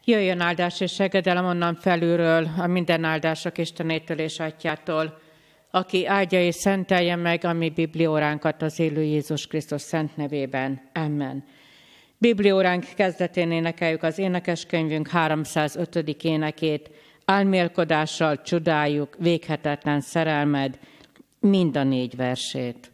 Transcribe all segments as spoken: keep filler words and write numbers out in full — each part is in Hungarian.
Jöjjön áldás és segedelem onnan felülről, a minden áldások Istenétől és Atyától, aki áldja és szentelje meg a mi biblióránkat az élő Jézus Krisztus szent nevében. Amen. Biblióránk kezdetén énekeljük az énekeskönyvünk háromszázötödik énekét. Álmélkodással csodáljuk véghetetlen szerelmed, mind a négy versét.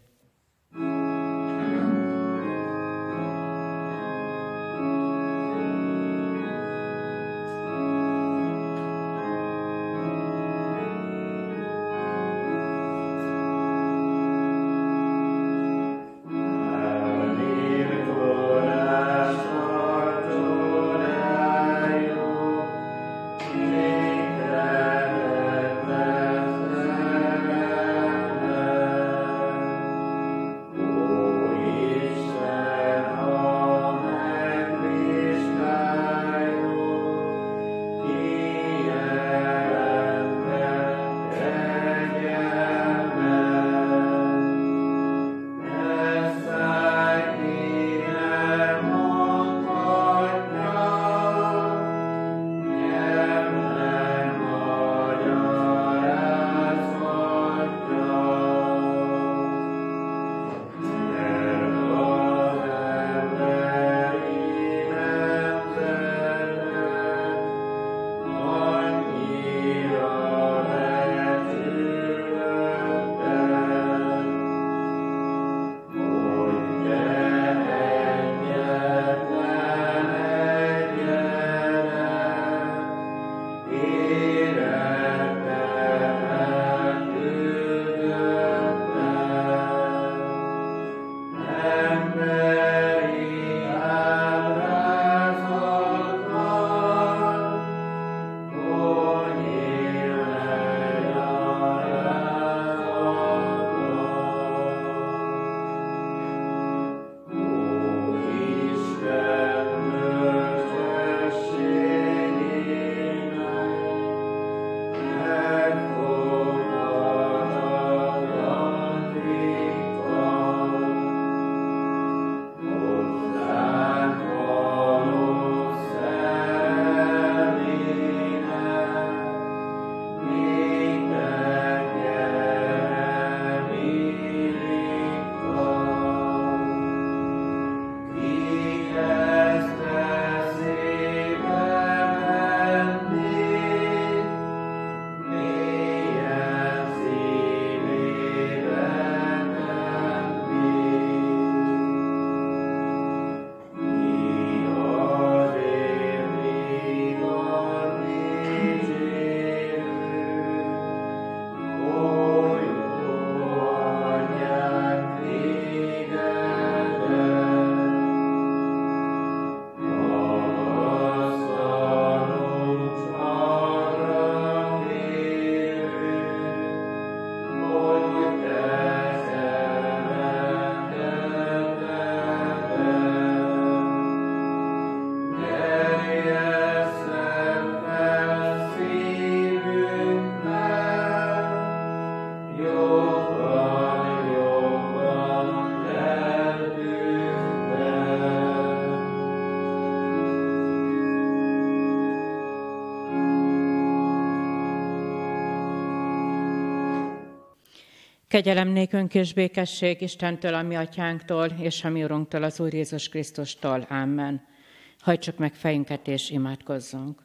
Kegyelem nékünk és békesség Istentől, a mi atyánktól, és a mi Urunktól, az Úr Jézus Krisztustól. Amen. Hajtsuk meg fejünket és imádkozzunk.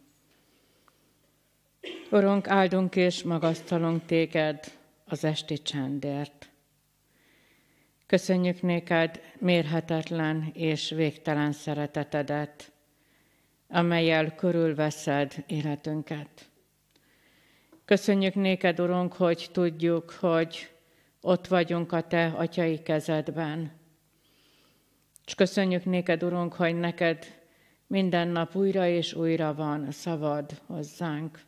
Urunk, áldunk és magasztalunk téged az esti csendért. Köszönjük néked mérhetetlen és végtelen szeretetedet, amellyel körülveszed életünket. Köszönjük néked, Urunk, hogy tudjuk, hogy ott vagyunk a te atyai kezedben. És köszönjük néked, Urunk, hogy neked minden nap újra és újra van szavad hozzánk.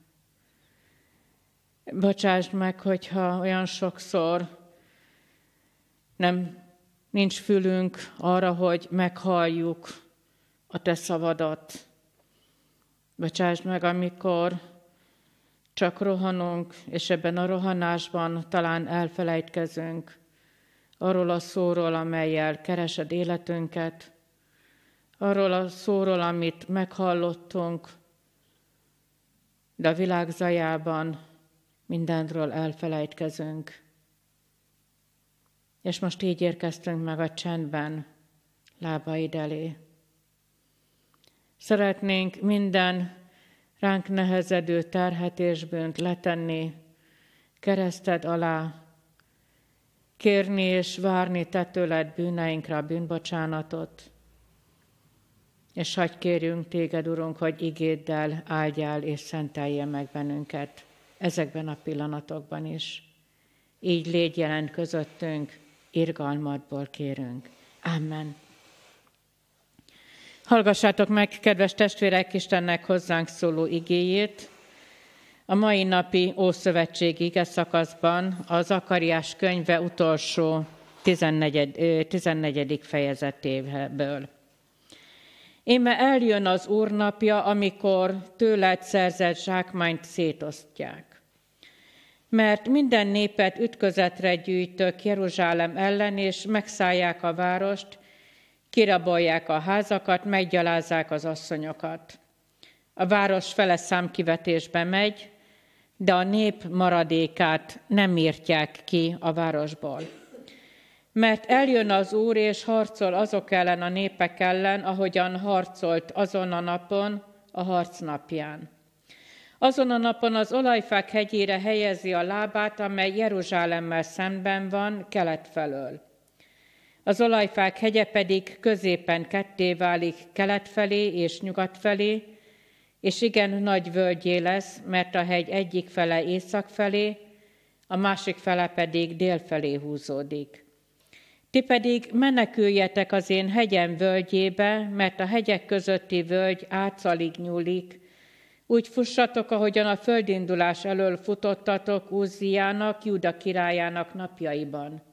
Bocsásd meg, hogyha olyan sokszor nem nincs fülünk arra, hogy meghalljuk a te szavadat. Bocsásd meg, amikor csak rohanunk, és ebben a rohanásban talán elfelejtkezünk arról a szóról, amellyel keresed életünket, arról a szóról, amit meghallottunk de a világ zajában mindenről elfelejtkezünk. És most így érkeztünk meg a csendben lábaid elé. Szeretnénk minden ránk nehezedő terhet és bűnt letenni kereszted alá, kérni és várni te tőled bűneinkre a bűnbocsánatot, és hagyj kérjünk téged, Urunk, hogy igéddel áldjál és szentelje meg bennünket ezekben a pillanatokban is. Így légy jelen közöttünk, irgalmadból kérünk. Amen. Hallgassátok meg, kedves testvérek, Istennek hozzánk szóló igéjét. A mai napi Ószövetségi ige szakaszban a Zakariás könyve utolsó tizennegyedik fejezetéből. Íme eljön az Úr napja, amikor tőled szerzett zsákmányt szétosztják. Mert minden népet ütközetre gyűjtök Jeruzsálem ellen, és megszállják a várost, kirabolják a házakat, meggyalázzák az asszonyokat. A város fele számkivetésbe megy, de a nép maradékát nem írtják ki a városból. Mert eljön az Úr, és harcol azok ellen a népek ellen, ahogyan harcolt azon a napon, a harc napján. Azon a napon az olajfák hegyére helyezi a lábát, amely Jeruzsálemmel szemben van, kelet felől. Az olajfák hegye pedig középen ketté válik kelet felé és nyugat felé, és igen nagy völgyé lesz, mert a hegy egyik fele észak felé, a másik fele pedig dél felé húzódik. Ti pedig meneküljetek az én hegyem völgyébe, mert a hegyek közötti völgy átszalig nyúlik. Úgy fussatok, ahogyan a földindulás elől futottatok Úzziának, Júda királyának napjaiban.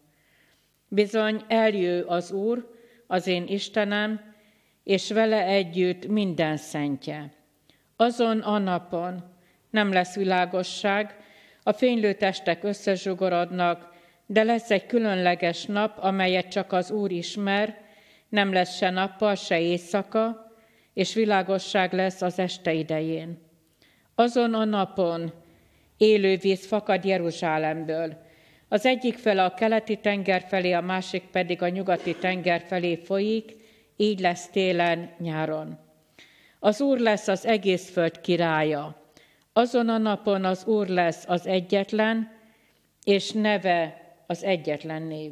Bizony eljő az Úr, az én Istenem, és vele együtt minden szentje. Azon a napon nem lesz világosság, a fénylő testek összezsugorodnak, de lesz egy különleges nap, amelyet csak az Úr ismer, nem lesz se nappal, se éjszaka, és világosság lesz az este idején. Azon a napon élő víz fakad Jeruzsálemből. Az egyik fele a keleti tenger felé, a másik pedig a nyugati tenger felé folyik, így lesz télen, nyáron. Az Úr lesz az egész föld királya. Azon a napon az Úr lesz az egyetlen, és neve az egyetlen név.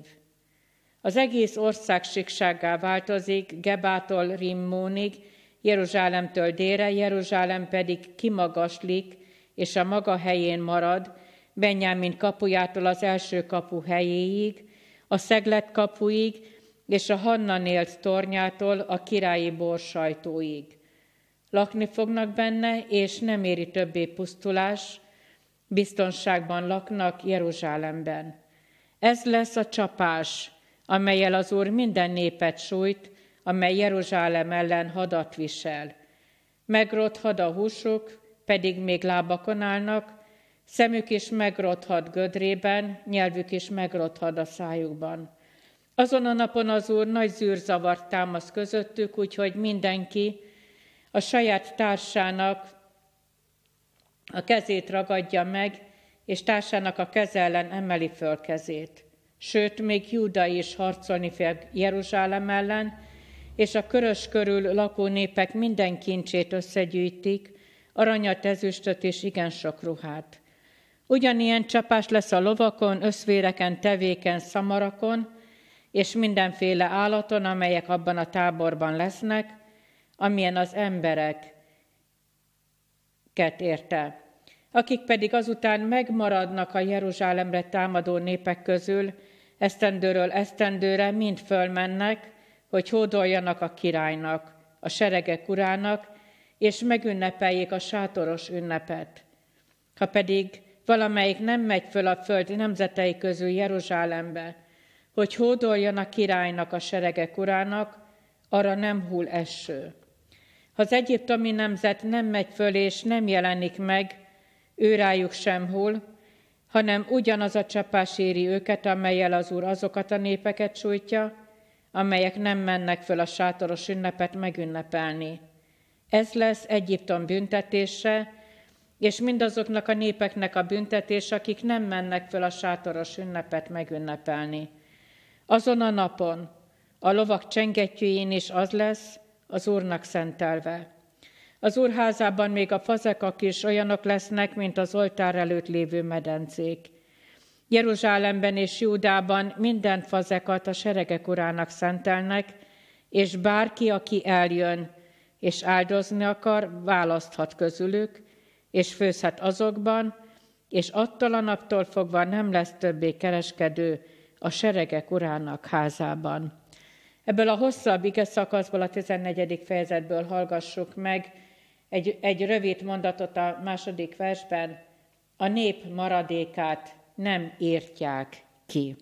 Az egész ország síksággá változik, Gebától Rimmónig, Jeruzsálemtől délre, Jeruzsálem pedig kimagaslik, és a maga helyén marad, Benjámin kapujától az első kapu helyéig, a Szeglet kapuig, és a Hannanélt tornyától a királyi borsajtóig. Lakni fognak benne, és nem éri többé pusztulás, biztonságban laknak Jeruzsálemben. Ez lesz a csapás, amellyel az Úr minden népet sújt, amely Jeruzsálem ellen hadat visel. Megrothad a húsuk, pedig még lábakon állnak, szemük is megrothad gödrében, nyelvük is megrothad a szájukban. Azon a napon az Úr nagy zűrzavart támaszt közöttük, úgyhogy mindenki a saját társának a kezét ragadja meg, és társának a keze ellen emeli föl kezét. Sőt, még Júda is harcolni fog Jeruzsálem ellen, és a körös körül lakó népek minden kincsét összegyűjtik, aranyat, ezüstöt és igen sok ruhát. Ugyanilyen csapás lesz a lovakon, összvéreken, tevéken, szamarakon, és mindenféle állaton, amelyek abban a táborban lesznek, amilyen az embereket érte. Akik pedig azután megmaradnak a Jeruzsálemre támadó népek közül, esztendőről esztendőre mind fölmennek, hogy hódoljanak a királynak, a seregek urának, és megünnepeljék a sátoros ünnepet. Ha pedig valamelyik nem megy föl a föld nemzetei közül Jeruzsálembe, hogy hódoljon a királynak, a seregek urának, arra nem hull eső. Ha az egyiptomi nemzet nem megy föl és nem jelenik meg, őrájuk sem hull, hanem ugyanaz a csapás éri őket, amellyel az Úr azokat a népeket sújtja, amelyek nem mennek föl a sátoros ünnepet megünnepelni. Ez lesz Egyiptom büntetése, és mindazoknak a népeknek a büntetés, akik nem mennek föl a sátoros ünnepet megünnepelni. Azon a napon a lovak csengettyűjén is az lesz, az Úrnak szentelve. Az Úr házában még a fazekak is olyanok lesznek, mint az oltár előtt lévő medencék. Jeruzsálemben és Júdában minden fazekat a seregek Urának szentelnek, és bárki, aki eljön és áldozni akar, választhat közülük, és főzhet azokban, és attól a naptól fogva nem lesz többé kereskedő a seregek Urának házában. Ebből a hosszabb igeszakaszból, a tizennegyedik fejezetből hallgassuk meg egy, egy rövid mondatot a második versben. A nép maradékát nem írtják ki.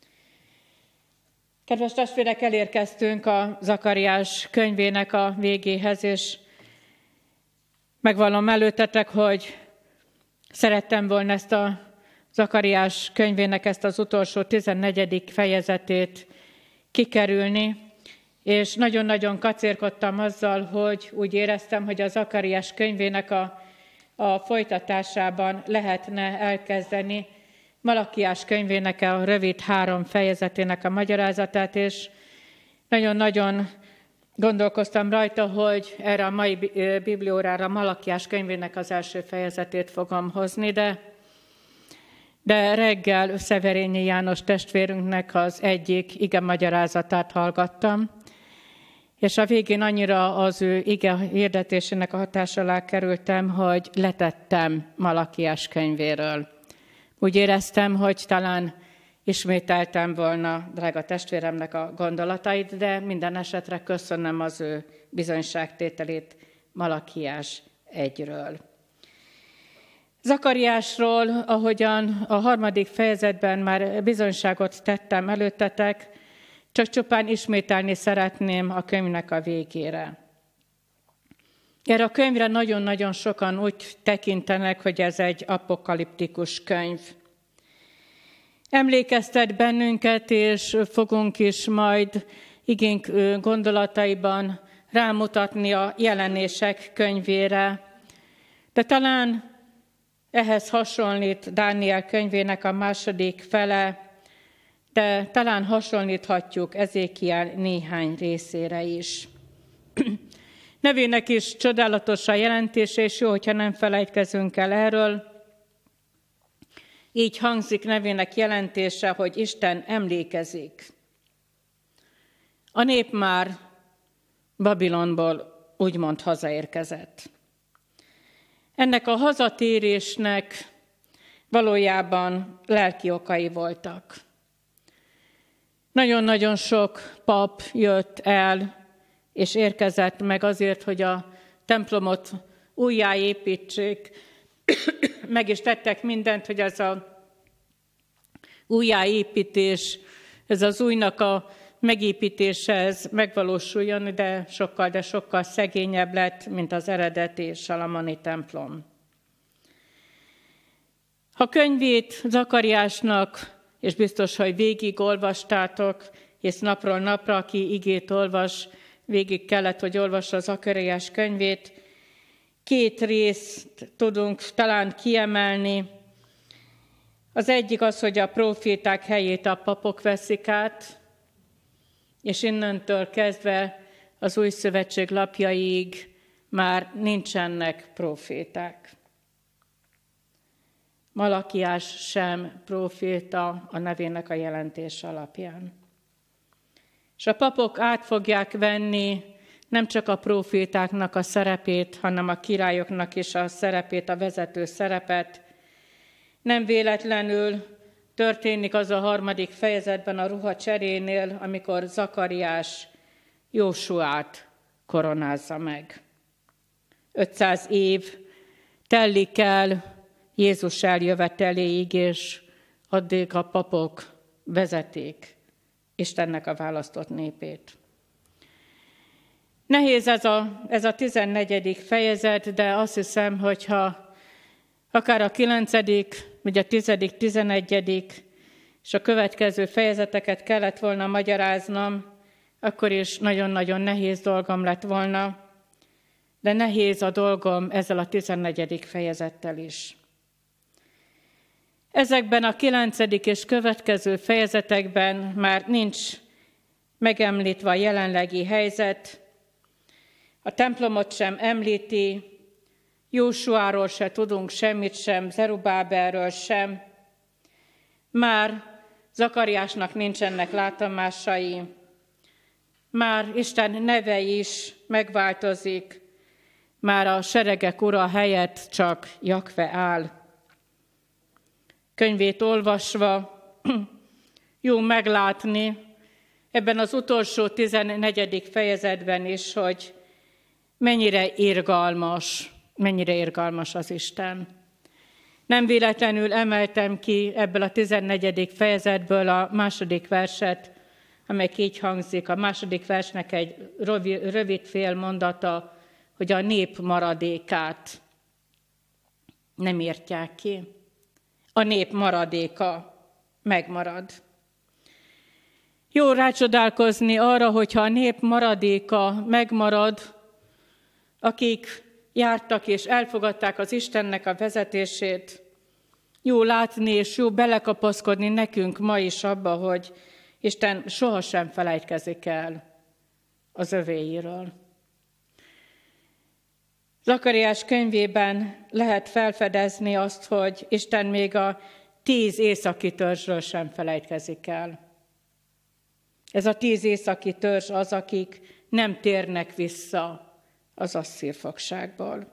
Kedves testvérek, elérkeztünk a Zakariás könyvének a végéhez, és megvallom előttetek, hogy szerettem volna ezt a Zakariás könyvének ezt az utolsó tizennegyedik fejezetét kikerülni, és nagyon-nagyon kacérkodtam azzal, hogy úgy éreztem, hogy a Zakariás könyvének a, a folytatásában lehetne elkezdeni Malakiás könyvének a rövid három fejezetének a magyarázatát, és nagyon-nagyon gondolkoztam rajta, hogy erre a mai bibliórára Malakiás könyvének az első fejezetét fogom hozni, de, de reggel Szeverényi János testvérünknek az egyik ige magyarázatát hallgattam, és a végén annyira az ő ige hirdetésének a hatás alá kerültem, hogy letettem Malakiás könyvéről. Úgy éreztem, hogy talán ismételtem volna drága testvéremnek a gondolatait, de minden esetre köszönöm az ő bizonyságtételét Malakiás egyről. Zakariásról, ahogyan a harmadik fejezetben már bizonyságot tettem előttetek, csak csupán ismételni szeretném a könyvnek a végére. Erre a könyvre nagyon-nagyon sokan úgy tekintenek, hogy ez egy apokaliptikus könyv. Emlékeztet bennünket, és fogunk is majd igénk gondolataiban rámutatni a jelenések könyvére. De talán ehhez hasonlít Dániel könyvének a második fele, de talán hasonlíthatjuk Ezékiel néhány részére is. Nevének is csodálatos a jelentése, és jó, hogyha nem felejtkezünk el erről. Így hangzik nevének jelentése, hogy Isten emlékezik. A nép már Babilonból úgymond hazaérkezett. Ennek a hazatérésnek valójában lelki okai voltak. Nagyon-nagyon sok pap jött el, és érkezett meg azért, hogy a templomot újjáépítsék. Meg is tettek mindent, hogy ez a újjáépítés, ez az újnak a megépítése ez megvalósuljon, de sokkal, de sokkal szegényebb lett, mint az eredeti salamoni templom. Ha könyvét Zakariásnak, és biztos, hogy végig olvastátok, és napról napra, aki igét olvas, végig kellett, hogy olvassa az Zakariás könyvét, két részt tudunk talán kiemelni. Az egyik az, hogy a próféták helyét a papok veszik át, és innentől kezdve az új szövetség lapjaig már nincsenek próféták. Malakiás sem próféta a nevének a jelentés alapján. És a papok át fogják venni nem csak a prófétáknak a szerepét, hanem a királyoknak is a szerepét, a vezető szerepet. Nem véletlenül történik az a harmadik fejezetben a ruhacserénél, amikor Zakariás Jósuát koronázza meg. ötszáz év telik el Jézus eljöveteléig, és addig a papok vezetik Istennek a választott népét. Nehéz ez a, ez a tizennegyedik fejezet, de azt hiszem, hogyha akár a kilencedik, vagy a tizedik, tizenegyedik, és a következő fejezeteket kellett volna magyaráznom, akkor is nagyon-nagyon nehéz dolgom lett volna. de nehéz a dolgom ezzel a tizennegyedik fejezettel is. Ezekben a kilencedik és következő fejezetekben már nincs megemlítve a jelenlegi helyzet, a templomot sem említi, Jósuáról se tudunk semmit sem, Zerubábelről sem. Már Zakariásnak nincsenek látomásai, már Isten neve is megváltozik, már a seregek ura helyett csak Jakve áll. Könyvét olvasva jó meglátni ebben az utolsó tizennegyedik fejezetben is, hogy mennyire irgalmas, mennyire irgalmas az Isten. Nem véletlenül emeltem ki ebből a tizennegyedik fejezetből a második verset, amely így hangzik. A második versnek egy rövid félmondata, hogy a nép maradékát nem írtják ki. A nép maradéka megmarad. Jó rácsodálkozni arra, hogyha a nép maradéka megmarad, akik jártak és elfogadták az Istennek a vezetését. Jó látni és jó belekapaszkodni nekünk ma is abba, hogy Isten sohasem felejtkezik el az övéiről. Zakariás könyvében lehet felfedezni azt, hogy Isten még a tíz északi törzsről sem felejtkezik el. Ez a tíz északi törzs az, akik nem térnek vissza az asszír fogságból.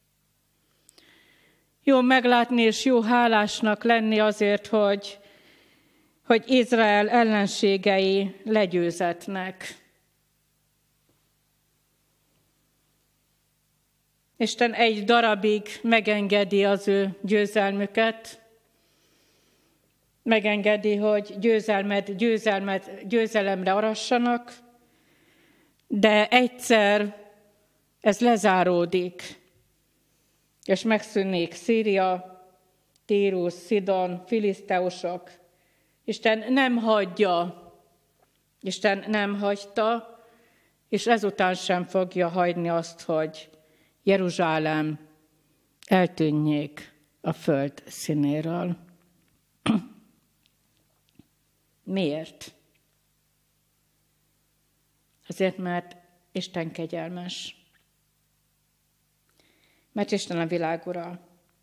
Jó meglátni és jó hálásnak lenni azért, hogy, hogy Izrael ellenségei legyőzetnek. Isten egy darabig megengedi az ő győzelmüket, megengedi, hogy győzelmet, győzelmet, győzelemre arassanak, de egyszer ez lezáródik, és megszűnik Szíria, Tírus, Szidon, filiszteusok. Isten nem hagyja, Isten nem hagyta, és ezután sem fogja hagyni azt, hogy Jeruzsálem eltűnjék a föld színéről. Miért? Azért, mert Isten kegyelmes. Mert Isten a világ ura.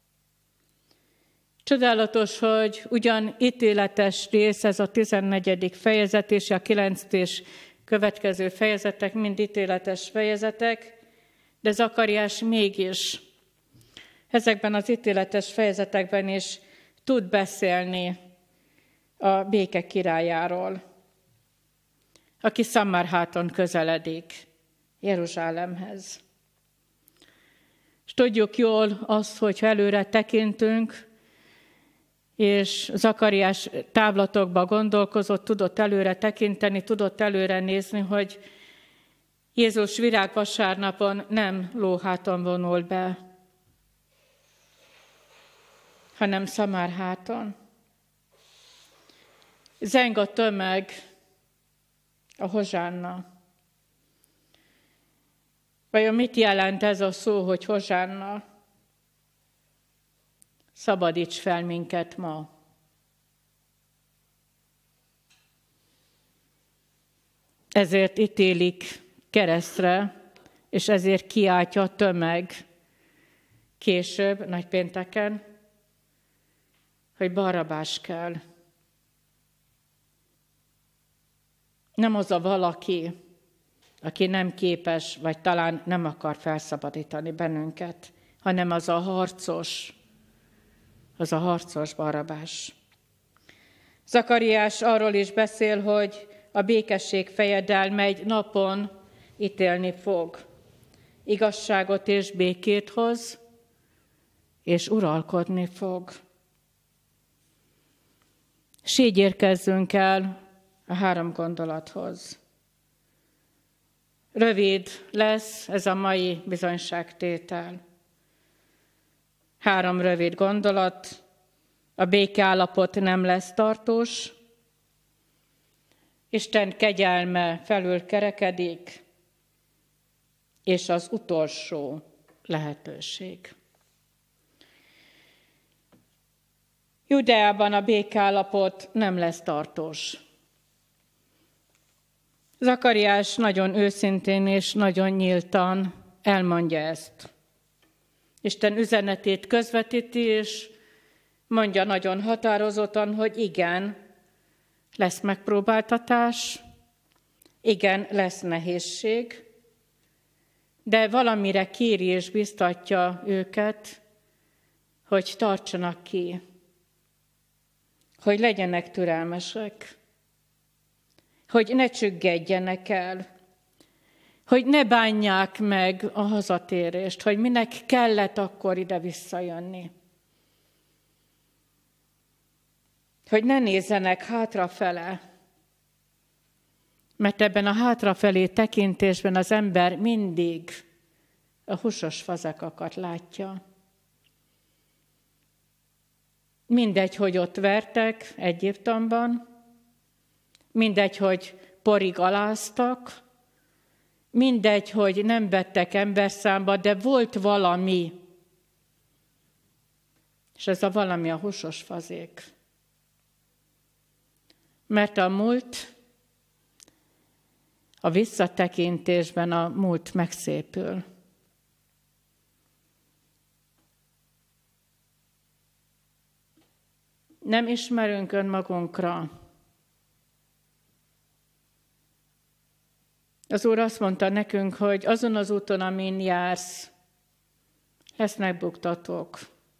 Csodálatos, hogy ugyan ítéletes rész ez a tizennegyedik fejezet, és a kilenc és következő fejezetek mind ítéletes fejezetek, de Zakariás mégis ezekben az ítéletes fejezetekben is tud beszélni a béke királyáról, aki Szamárháton közeledik Jeruzsálemhez. És tudjuk jól azt, hogy előre tekintünk, és Zakariás távlatokba gondolkozott, tudott előre tekinteni, tudott előre nézni, hogy Jézus virágvasárnapon nem lóháton vonul be, hanem Szamárháton. Zeng a tömeg, a hozsánna. Vajon mit jelent ez a szó, hogy hozsánna? Szabadíts fel minket ma. Ezért ítélik keresztre, és ezért kiáltja a tömeg később, nagypénteken, hogy Barrabás kell. Nem az a valaki, aki nem képes, vagy talán nem akar felszabadítani bennünket, hanem az a harcos, az a harcos Barrabás. Zakariás arról is beszél, hogy a békesség fejedelme egy napon ítélni fog. Igazságot és békét hoz, és uralkodni fog. És így érkezzünk el a három gondolathoz. Rövid lesz ez a mai bizonyságtétel. Három rövid gondolat. A békeállapot nem lesz tartós. Isten kegyelme felül kerekedik. és az utolsó lehetőség. Judeában a békállapot nem lesz tartós. Zakariás nagyon őszintén és nagyon nyíltan elmondja ezt. Isten üzenetét közvetíti, és mondja nagyon határozottan, hogy igen, lesz megpróbáltatás, igen, lesz nehézség, de valamire kéri és biztatja őket, hogy tartsanak ki, hogy legyenek türelmesek, hogy ne csüggedjenek el, hogy ne bánják meg a hazatérést, hogy minek kellett akkor ide visszajönni. Hogy ne nézzenek hátrafele, mert ebben a hátrafelé tekintésben az ember mindig a húsos fazekakat látja. Mindegy, hogy ott vertek Egyiptomban, mindegy, hogy porig aláztak, mindegy, hogy nem vettek emberszámba, de volt valami, és ez a valami a húsos fazék. Mert a múlt, a visszatekintésben a múlt megszépül. Nem ismerünk önmagunkra. Az Úr azt mondta nekünk, hogy azon az úton, amin jársz, lesznek buktatók,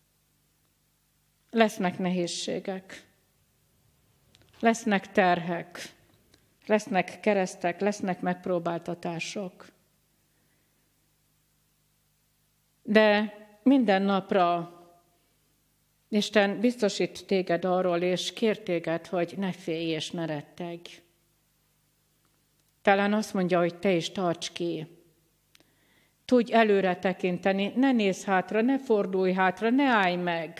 lesznek nehézségek, lesznek terhek, lesznek keresztek, lesznek megpróbáltatások. De minden napra Isten biztosít téged arról, és kér téged, hogy ne félj és ne rettegj. Talán azt mondja, hogy te is tarts ki. Tudj előre tekinteni, ne nézz hátra, ne fordulj hátra, ne állj meg.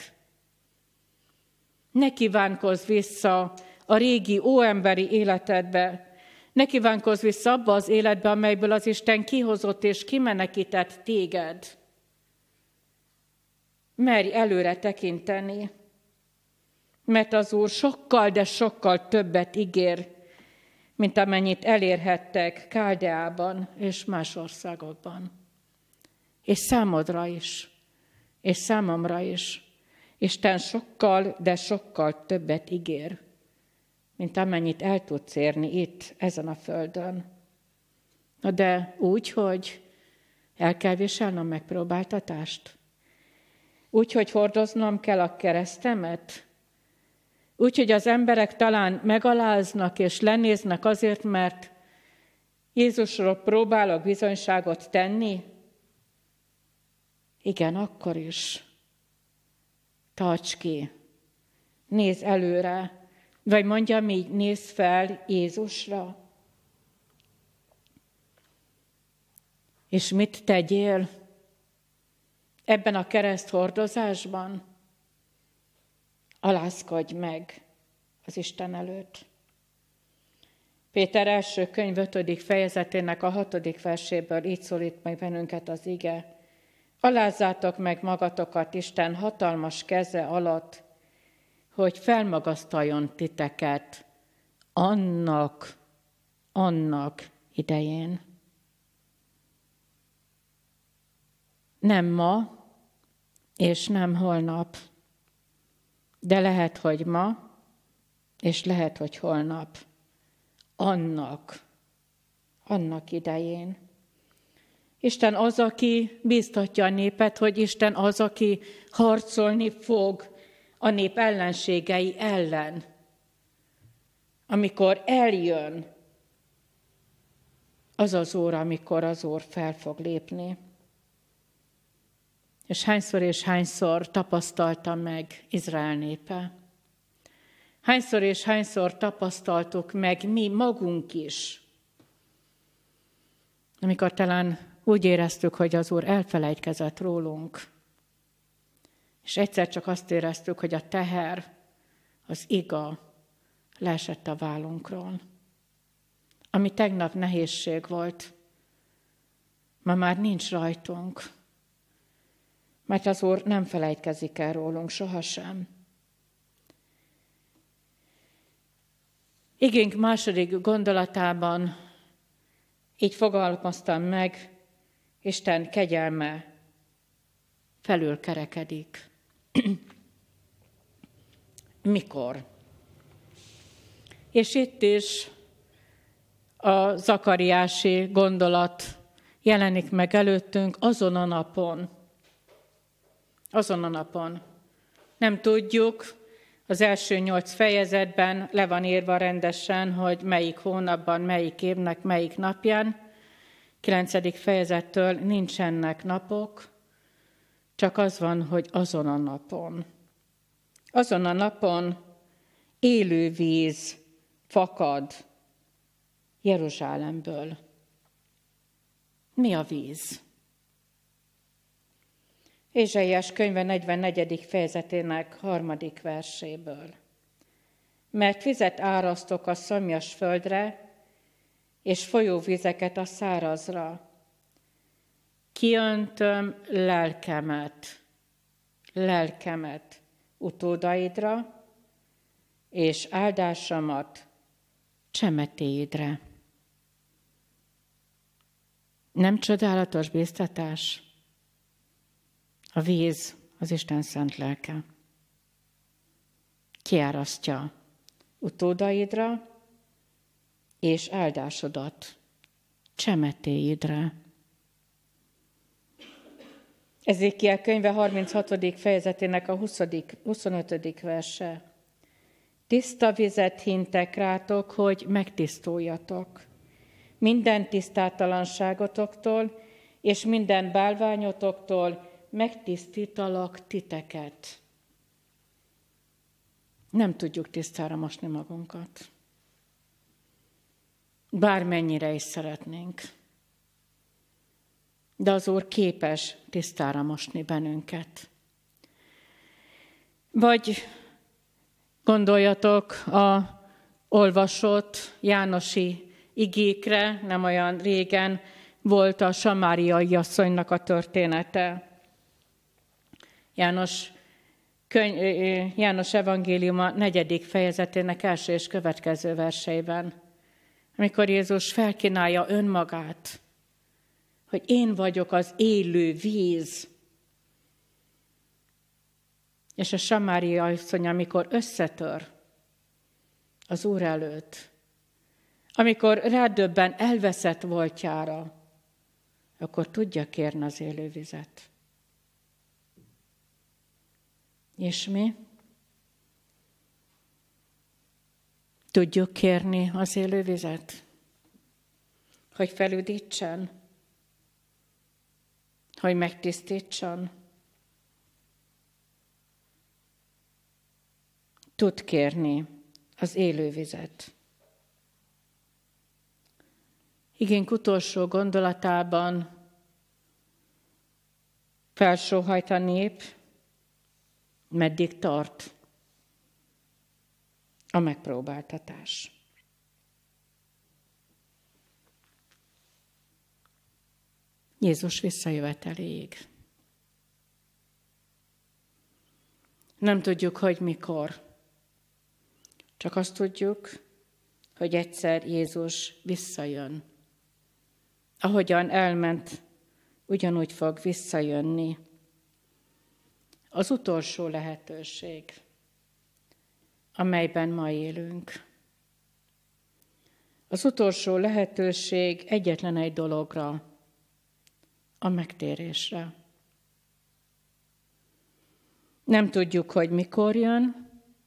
Ne kívánkozz vissza a régi óemberi életedbe. Ne kívánkozz vissza abba az életbe, amelyből az Isten kihozott és kimenekített téged. Merj előre tekinteni, mert az Úr sokkal, de sokkal többet ígér, mint amennyit elérhettek Káldeában és más országokban. És számodra is, és számomra is. Isten sokkal, de sokkal többet ígér, mint amennyit el tudsz érni itt, ezen a földön. Na de úgy, hogy el kell viselnem megpróbáltatást. Úgy, hogy hordoznom kell a keresztemet. Úgy, hogy az emberek talán megaláznak és lenéznek azért, mert Jézusról próbálok bizonyságot tenni. Igen, akkor is. Tarts ki. Nézz előre. Vagy mondjam így, nézz fel Jézusra. És mit tegyél ebben a kereszthordozásban? Alázkodj meg az Isten előtt. Péter első könyv ötödik fejezetének a hatodik verséből így szólít meg bennünket az ige. Alázzátok meg magatokat Isten hatalmas keze alatt, hogy felmagasztaljon titeket annak, annak idején. Nem ma, és nem holnap, de lehet, hogy ma, és lehet, hogy holnap. Annak, annak idején. Isten az, aki bíztatja a népet, hogy Isten az, aki harcolni fog a nép ellenségei ellen. Amikor eljön az az óra, amikor az Úr fel fog lépni. És hányszor és hányszor tapasztalta meg Izrael népe? Hányszor és hányszor tapasztaltuk meg mi magunk is, amikor talán úgy éreztük, hogy az Úr elfelejtkezett rólunk, és egyszer csak azt éreztük, hogy a teher, az iga leesett a vállunkról. Ami tegnap nehézség volt, ma már nincs rajtunk, mert az Úr nem felejtkezik el rólunk sohasem. Igénk második gondolatában így fogalmaztam meg, Isten kegyelme felülkerekedik. Mikor? És itt is a zakariási gondolat jelenik meg előttünk azon a napon. Azon a napon. Nem tudjuk, az első nyolc fejezetben le van írva rendesen, hogy melyik hónapban, melyik évnek, melyik napján. Kilencedik fejezettől nincsenek napok, csak az van, hogy azon a napon. Azon a napon élő víz fakad Jeruzsálemből. Mi a víz? Ézsaiás könyve negyvennegyedik fejezetének harmadik verséből. Mert vizet árasztok a szomjas földre, és folyóvizeket a szárazra. Kiöntöm lelkemet, lelkemet utódaidra, és áldásomat csemetéidre. Nem csodálatos bíztatás? A víz az Isten szent lelke. Kiárasztja utódaidra, és áldásodat csemetéidre. Ezékiel könyve harminchatodik fejezetének a huszadik, huszonötödik verse. Tiszta vizet hintek rátok, hogy megtisztuljatok. Minden tisztátalanságotoktól és minden bálványotoktól megtisztítalak titeket. Nem tudjuk tisztára mosni magunkat. Bármennyire is szeretnénk. De az Úr képes tisztára mosni bennünket. Vagy gondoljatok a olvasott jánosi igékre, nem olyan régen volt a samáriai asszonynak a története. János, könyv, János evangéliuma negyedik fejezetének első és következő verseiben, amikor Jézus felkínálja önmagát, hogy én vagyok az élő víz. És a samáriai asszony, amikor összetör az Úr előtt, amikor rádöbben elveszett voltjára, akkor tudja kérni az élő vizet. És mi? Tudjuk kérni az élő vizet, hogy felüdítsen, hogy megtisztítson. Tud kérni az élő vizet. Igénk utolsó gondolatában felsóhajt a nép, meddig tart a megpróbáltatás. Jézus visszajöveteléig. Nem tudjuk, hogy mikor. Csak azt tudjuk, hogy egyszer Jézus visszajön. Ahogyan elment, ugyanúgy fog visszajönni. Az utolsó lehetőség, amelyben ma élünk. Az utolsó lehetőség egyetlen egy dologra, a megtérésre. Nem tudjuk, hogy mikor jön,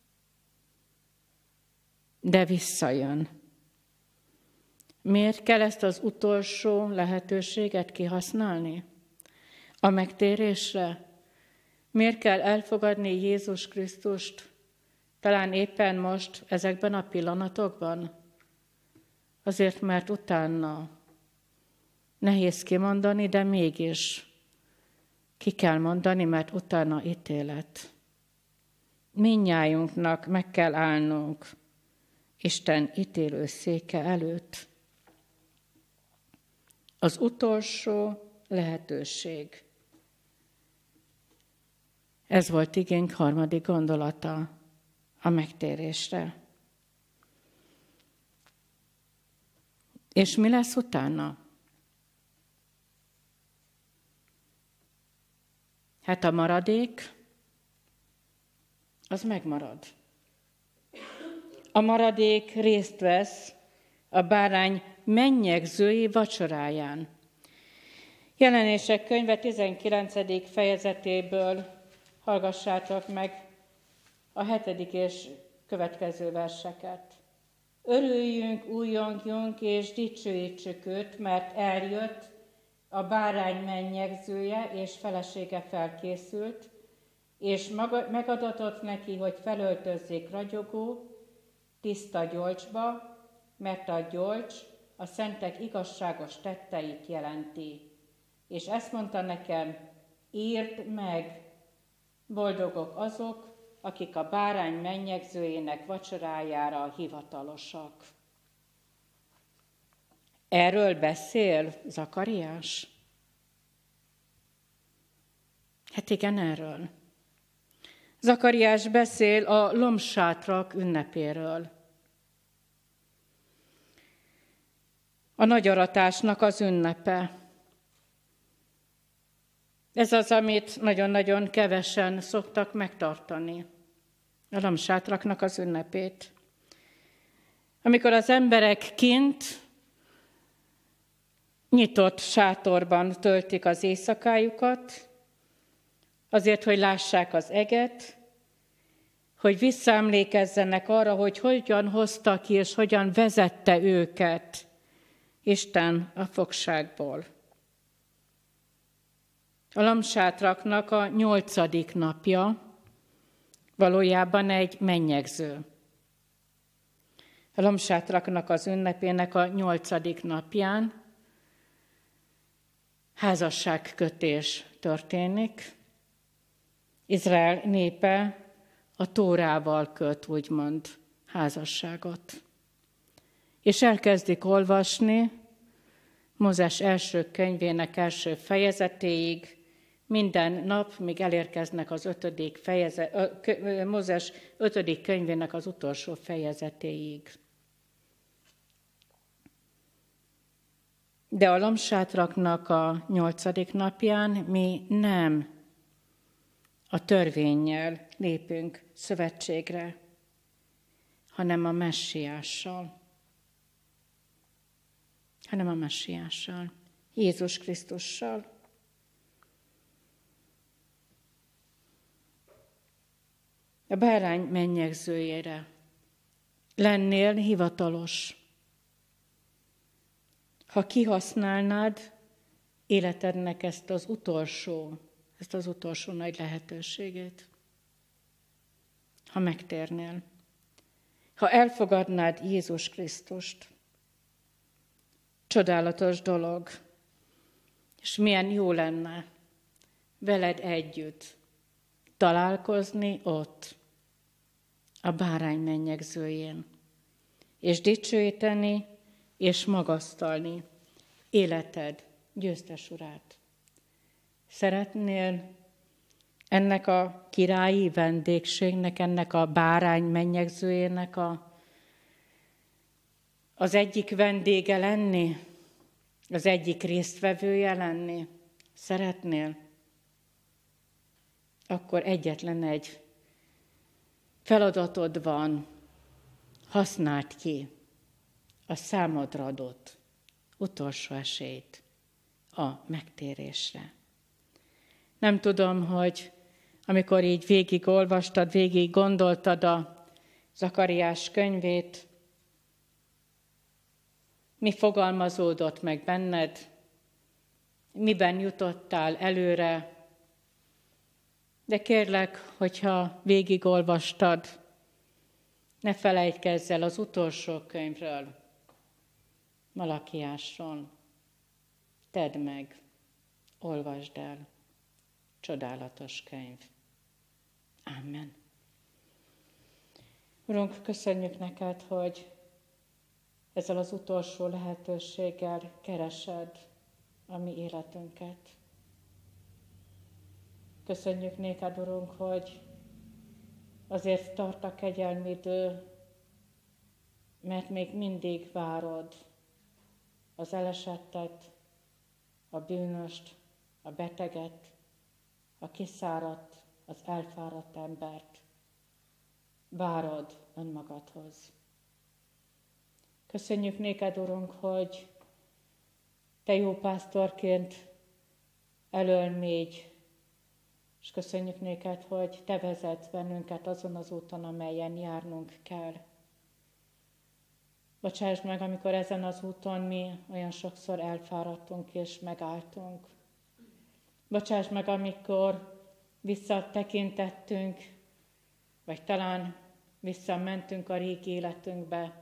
de visszajön. Miért kell ezt az utolsó lehetőséget kihasználni? A megtérésre? Miért kell elfogadni Jézus Krisztust talán éppen most, ezekben a pillanatokban? Azért, mert utána nehéz kimondani, de mégis ki kell mondani, mert utána ítélet. Mindnyájunknak meg kell állnunk Isten ítélő széke előtt. Az utolsó lehetőség. Ez volt igénk harmadik gondolata a megtérésre. És mi lesz utána? Hát a maradék, az megmarad. A maradék részt vesz a bárány mennyegzői vacsoráján. Jelenések könyve tizenkilencedik fejezetéből hallgassátok meg a hetedik és következő verseket. Örüljünk, újjongjunk és dicsőítsük őt, mert eljött, a bárány mennyegzője és felesége felkészült, és maga, megadatott neki, hogy felöltözzék ragyogó, tiszta gyolcsba, mert a gyolcs a szentek igazságos tetteit jelenti. És ezt mondta nekem, írd meg, boldogok azok, akik a bárány mennyegzőjének vacsorájára hivatalosak. Erről beszél Zakariás? Hát igen, erről. Zakariás beszél a lombsátrak ünnepéről. A nagyaratásnak az ünnepe. Ez az, amit nagyon-nagyon kevesen szoktak megtartani. A lombsátraknak az ünnepét. Amikor az emberek kint nyitott sátorban töltik az éjszakájukat, azért, hogy lássák az eget, hogy visszaemlékezzenek arra, hogy hogyan hozta ki és hogyan vezette őket Isten a fogságból. A lombsátraknak a nyolcadik napja valójában egy mennyegző. A lombsátraknak az ünnepének a nyolcadik napján házasságkötés történik. Izrael népe a Tórával köt, úgymond, házasságot. És elkezdik olvasni Mózes első könyvének első fejezetéig, minden nap, míg elérkeznek az ötödik fejezet, Mózes ötödik könyvének az utolsó fejezetéig. De a lombsátraknak a nyolcadik napján mi nem a törvénnyel lépünk szövetségre, hanem a Messiással. hanem a Messiással, Jézus Krisztussal. A bárány mennyegzőjére lennél hivatalos, ha kihasználnád életednek ezt az utolsó, ezt az utolsó nagy lehetőségét, ha megtérnél, ha elfogadnád Jézus Krisztust. Csodálatos dolog, és milyen jó lenne veled együtt találkozni ott, a bárány mennyegzőjén, és dicsőíteni, és magasztalni életed győztes urát. Szeretnél ennek a királyi vendégségnek, ennek a bárány mennyegzőjének a, az egyik vendége lenni, az egyik résztvevője lenni? Szeretnél? Akkor egyetlen egy feladatod van, használd ki a számodra adott utolsó esélyt a megtérésre. Nem tudom, hogy amikor így végig olvastad, végig gondoltad a Zakariás könyvét, mi fogalmazódott meg benned, miben jutottál előre, de kérlek, hogyha végigolvastad, ne felejtkezz el az utolsó könyvről, Malakiásról. Tedd meg, olvasd el. Csodálatos könyv. Amen. Urunk, köszönjük neked, hogy ezzel az utolsó lehetőséggel keresed a mi életünket. Köszönjük néked, Urunk, hogy azért tart a kegyelmi idő, mert még mindig várod az elesettet, a bűnöst, a beteget, a kiszáradt, az elfáradt embert. Várod önmagadhoz. Köszönjük néked, Urunk, hogy te jó pásztorként elölmégy, és köszönjük néked, hogy te vezetsz bennünket azon az úton, amelyen járnunk kell. Bocsáss meg, amikor ezen az úton mi olyan sokszor elfáradtunk és megálltunk. Bocsáss meg, amikor visszatekintettünk, vagy talán visszamentünk a régi életünkbe.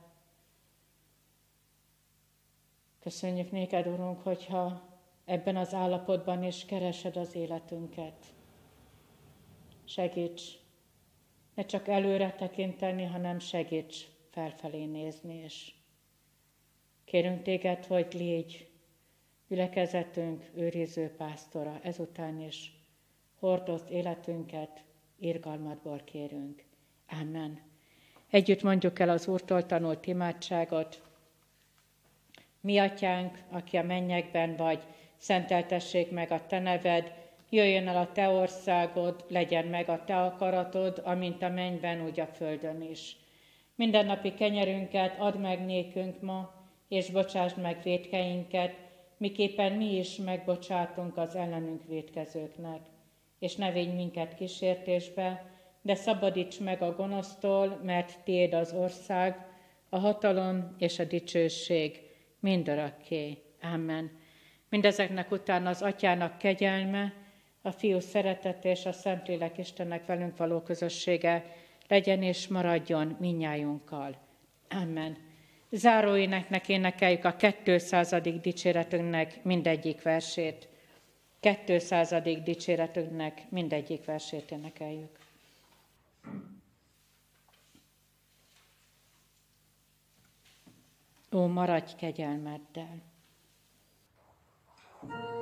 Köszönjük néked, Urunk, hogyha ebben az állapotban is keresed az életünket. Segíts ne csak előre tekinteni, hanem segíts felfelé nézni is. Kérünk téged, hogy légy gyülekezetünk őriző pásztora, ezután is hordozd életünket, irgalmadból kérünk. Amen. Együtt mondjuk el az Úrtól tanult imádságot. Mi atyánk, aki a mennyekben vagy, szenteltessék meg a te neved, jöjjön el a te országod, legyen meg a te akaratod, amint a mennyben, úgy a földön is. Mindennapi kenyerünket add meg nékünk ma, és bocsásd meg vétkeinket, miképpen mi is megbocsátunk az ellenünk vétkezőknek. És ne védj minket kísértésbe, de szabadíts meg a gonosztól, mert tiéd az ország, a hatalom és a dicsőség mindörökké. Amen. Mindezeknek után az Atyának kegyelme, a Fiú szeretete és a Szentlélek Istennek velünk való közössége legyen és maradjon minnyájunkkal. Amen. Záró éneknek énekeljük a kétszázadik dicséretünknek mindegyik versét. kétszázadik dicséretünknek mindegyik versét énekeljük. Ó, maradj kegyelmeddel!